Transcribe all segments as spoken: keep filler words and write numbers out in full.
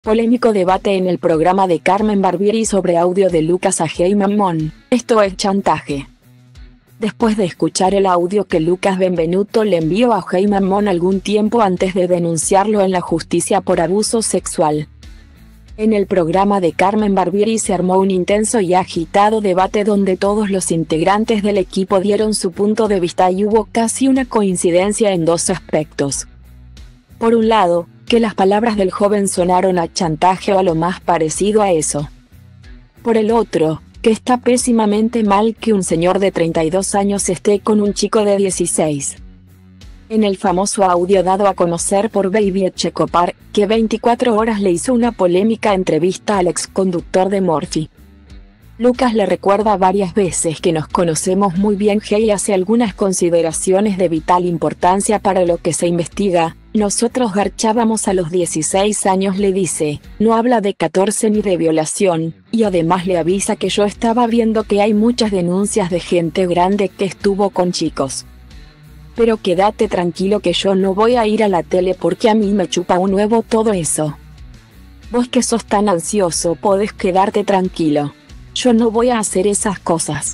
Polémico debate en el programa de Carmen Barbieri sobre audio de Lucas a Hey Mammon. Esto es chantaje. Después de escuchar el audio que Lucas Benvenuto le envió a Hey Mammon algún tiempo antes de denunciarlo en la justicia por abuso sexual. En el programa de Carmen Barbieri se armó un intenso y agitado debate donde todos los integrantes del equipo dieron su punto de vista y hubo casi una coincidencia en dos aspectos. Por un lado, que las palabras del joven sonaron a chantaje o a lo más parecido a eso. Por el otro, que está pésimamente mal que un señor de treinta y dos años esté con un chico de dieciséis. En el famoso audio dado a conocer por Baby Etchepare, que veinticuatro horas le hizo una polémica entrevista al exconductor de Morphy. Lucas le recuerda varias veces que nos conocemos muy bien. Hey hace algunas consideraciones de vital importancia para lo que se investiga. Nosotros garchábamos a los dieciséis años, le dice, no habla de catorce ni de violación, y además le avisa que yo estaba viendo que hay muchas denuncias de gente grande que estuvo con chicos. Pero quédate tranquilo que yo no voy a ir a la tele porque a mí me chupa un huevo todo eso. Vos que sos tan ansioso podés quedarte tranquilo. Yo no voy a hacer esas cosas.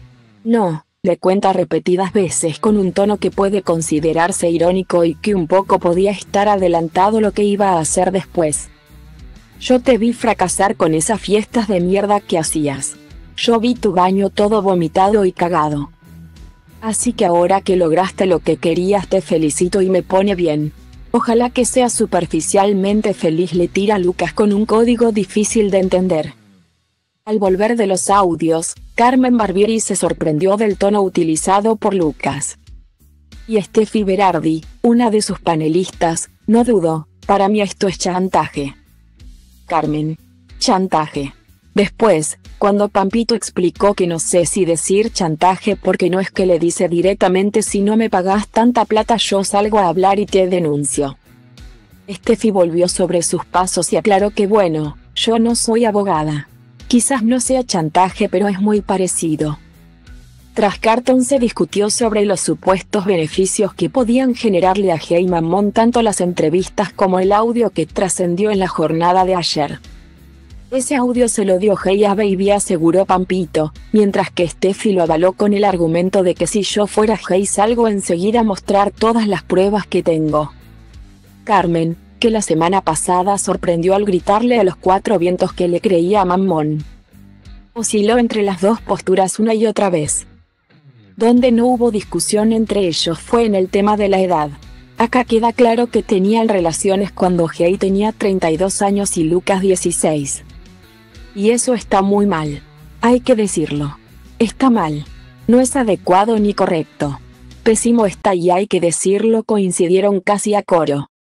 No, le cuenta repetidas veces con un tono que puede considerarse irónico y que un poco podía estar adelantado lo que iba a hacer después. Yo te vi fracasar con esas fiestas de mierda que hacías. Yo vi tu baño todo vomitado y cagado. Así que ahora que lograste lo que querías te felicito y me pone bien. Ojalá que seas superficialmente feliz, le tira Lucas con un código difícil de entender. Al volver de los audios, Carmen Barbieri se sorprendió del tono utilizado por Lucas. Y Steffi Berardi, una de sus panelistas, no dudó, para mí esto es chantaje. Carmen. Chantaje. Después, cuando Pampito explicó que no sé si decir chantaje porque no es que le dice directamente si no me pagás tanta plata yo salgo a hablar y te denuncio. Steffi volvió sobre sus pasos y aclaró que bueno, yo no soy abogada. Quizás no sea chantaje pero es muy parecido. Tras Carton se discutió sobre los supuestos beneficios que podían generarle a Hey Mammon tanto las entrevistas como el audio que trascendió en la jornada de ayer. Ese audio se lo dio Hey a Baby, aseguró Pampito, mientras que Steffi lo avaló con el argumento de que si yo fuera Hey salgo enseguida a mostrar todas las pruebas que tengo. Carmen, que la semana pasada sorprendió al gritarle a los cuatro vientos que le creía a Mammon, osciló entre las dos posturas una y otra vez. Donde no hubo discusión entre ellos fue en el tema de la edad. Acá queda claro que tenían relaciones cuando Hey tenía treinta y dos años y Lucas dieciséis. Y eso está muy mal. Hay que decirlo. Está mal. No es adecuado ni correcto. Pésimo está y hay que decirlo, coincidieron casi a coro.